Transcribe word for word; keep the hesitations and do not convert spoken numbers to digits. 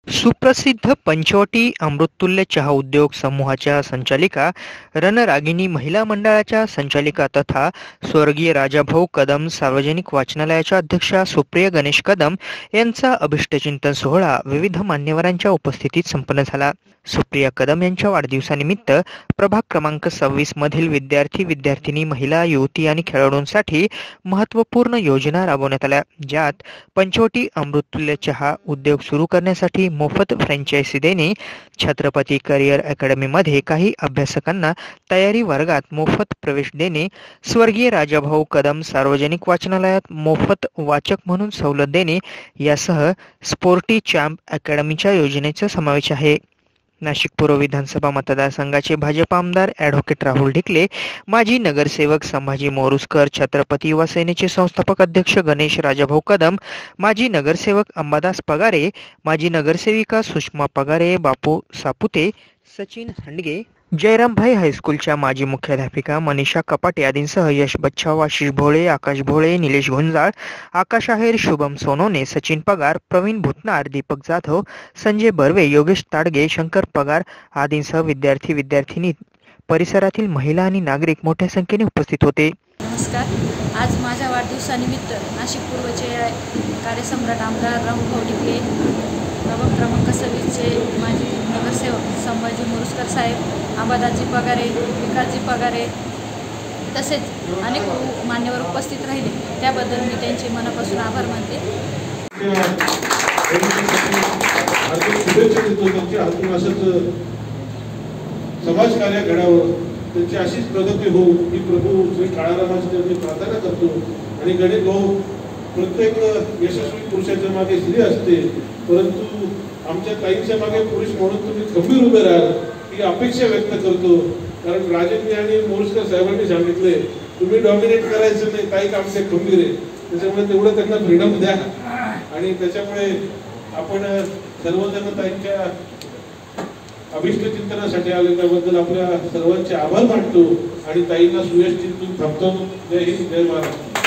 सुप्रसिद्ध पंचवटी अमृततुल्य चहा उद्योग समूहाच्या संचालिका, रणरागिणी महिला मंडळाच्या संचालिका तथा स्वर्गीय राजाभाऊ कदम सार्वजनिक वाचनालयाच्या अध्यक्षा सुप्रिया गणेश कदम यांचा अभिष्टचिंतन सोहळा विविध मान्यवरांच्या उपस्थितीत संपन्न झाला. सुप्रिया कदम यांच्या वाढदिवसानिमित्त प्रभाग क्रमांक सव्वीस मधील विद्यार्थी विद्यार्थिनी महिला युवती आणि खेळाडूंसाठी महत्त्वपूर्ण योजना राबवण्यात आल्या, ज्यात पंचवटी अमृततुल्य चहा उद्योग सुरू करण्यासाठी मोफत फ्रँचायझी देणे, छत्रपती करिअर अकॅडमीमध्ये काही अभ्यासकांना तयारी वर्गात मोफत प्रवेश देणे, स्वर्गीय राजाभाऊ कदम सार्वजनिक वाचनालयात मोफत वाचक म्हणून सवलत देणे यासह स्पोर्टी चॅम्प अकॅडमीच्या योजनेचा समावेश आहे. नाशिक पूर्व विधानसभा मतदारसंघाचे भाजप आमदार ॲडव्होकेट राहुल ढिकले, माजी नगरसेवक संभाजी मोरुसकर, छत्रपती युवा सेनेचे संस्थापक अध्यक्ष गणेश राजाभाऊ कदम, माजी नगरसेवक अंबादास पगारे, माजी नगरसेविका सुषमा पगारे, बापू सापुते, सचिन हंडगे, जयरामभाई हायस्कूलच्या माजी मुख्याध्यापिका मनीषा कपाटे आदींसह यश बच्छाव, आशिष भोळे, आकाश भोळे, निलेश गुंजाळ, आकाश आहेर, शुभम सोनोने, सचिन पगार, प्रवीण भुतनार, दीपक जाधव, संजय बर्वे, योगेश ताडगे, शंकर पगार आदींसह विद्यार्थी विद्यार्थिनी, परिसरातील महिला आणि नागरिक मोठ्या संख्येने उपस्थित होते. नमस्कार. आज माझ्या वाढदिवसानिमित्त नाशिक पूर्वचे कार्यसम्राट आमदार राहुल ढिकले, प्रभाग क्रमांक सव्वीसचे माजी नगरसेवक संभाजी मोरुसकर साहेब, अंबादासजी पगारे, विकासजी पगारे तसेच अनेक मान्यवर उपस्थित राहिले, त्याबद्दल मी त्यांचे मनापासून आभार मानते. समाजकार्य घडावं, त्यांची अशीच प्रगती हो ही प्रभू श्री काळारामाची प्रार्थना करतो. आणि गणेश भाऊ, प्रत्येक यशस्वी पुरुषाच्या मागे स्त्री असते, परंतु आमच्या ताईंच्या मागे पुरुष म्हणून तुम्ही खंबीर उभे राहाल ही अपेक्षा व्यक्त करतो. कारण राजेंनी आणि मोरुसकर साहेबांनी सांगितले तुम्ही डॉमिनेट करायचं नाही, ताई आमचे खंबीर आहे, त्याच्यामुळे तेवढं त्यांना फ्रीडम द्या. आणि त्याच्यामुळे आपण सर्वजण ताईंच्या अभिष्ट चिंतनासाठी आले त्याबद्दल आपल्या सर्वांचे आभार मानतो आणि ताईंना सुयश चिंतून थांबतो. जय हिंद, जय महाराष्ट्र.